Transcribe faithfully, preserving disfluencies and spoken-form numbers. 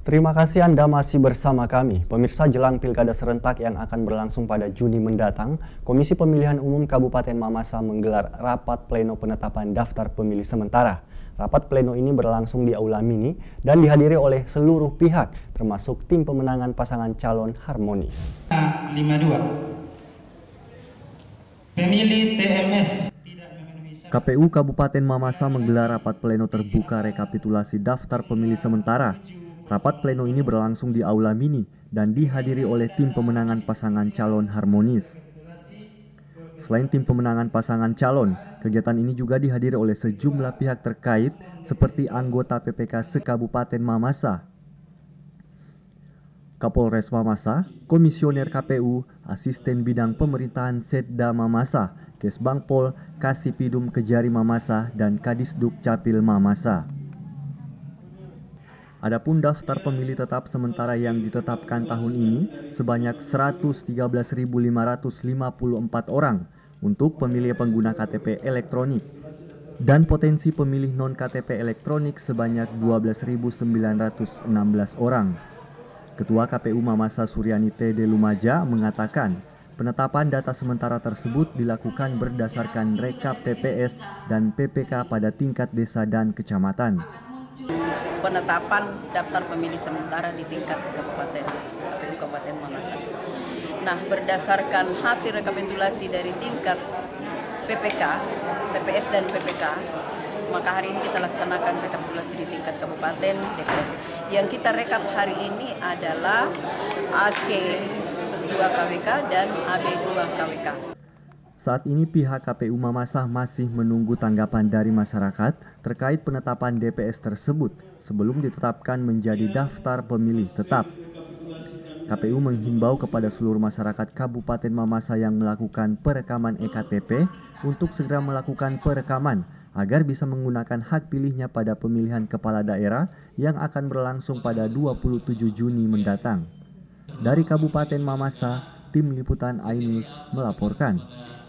Terima kasih Anda masih bersama kami. Pemirsa, jelang Pilkada serentak yang akan berlangsung pada Juni mendatang, Komisi Pemilihan Umum Kabupaten Mamasa menggelar rapat pleno penetapan daftar pemilih sementara. Rapat pleno ini berlangsung di Aula Mini dan dihadiri oleh seluruh pihak, termasuk tim pemenangan pasangan calon Harmonis. lima puluh dua. Pemilih T M S. K P U Kabupaten Mamasa menggelar rapat pleno terbuka rekapitulasi daftar pemilih sementara. Rapat pleno ini berlangsung di Aula Mini dan dihadiri oleh tim pemenangan pasangan calon Harmonis. Selain tim pemenangan pasangan calon, kegiatan ini juga dihadiri oleh sejumlah pihak terkait seperti anggota P P K se-Kabupaten Mamasa, Kapolres Mamasa, Komisioner K P U, Asisten Bidang Pemerintahan Setda Mamasa, Kesbangpol, Kasipidum Kejari Mamasa, dan Kadisduk Capil Mamasa. Adapun daftar pemilih tetap sementara yang ditetapkan tahun ini sebanyak seratus tiga belas ribu lima ratus lima puluh empat orang untuk pemilih pengguna K T P elektronik dan potensi pemilih non-K T P elektronik sebanyak dua belas ribu sembilan ratus enam belas orang. Ketua K P U Mamasa Suryani T D Lumaja mengatakan penetapan data sementara tersebut dilakukan berdasarkan rekap P P S dan P P K pada tingkat desa dan kecamatan. Penetapan daftar pemilih sementara di tingkat kabupaten, K P U Kabupaten Mamasa. Nah, berdasarkan hasil rekapitulasi dari tingkat P P K, P P S dan P P K, maka hari ini kita laksanakan rekapitulasi di tingkat kabupaten D P S. Yang kita rekap hari ini adalah A C dua K W K dan A B dua K W K. Saat ini pihak K P U Mamasa masih menunggu tanggapan dari masyarakat terkait penetapan D P S tersebut sebelum ditetapkan menjadi daftar pemilih tetap. K P U menghimbau kepada seluruh masyarakat Kabupaten Mamasa yang melakukan perekaman E K T P untuk segera melakukan perekaman agar bisa menggunakan hak pilihnya pada pemilihan kepala daerah yang akan berlangsung pada dua puluh tujuh Juni mendatang. Dari Kabupaten Mamasa, Tim Liputan iNews melaporkan.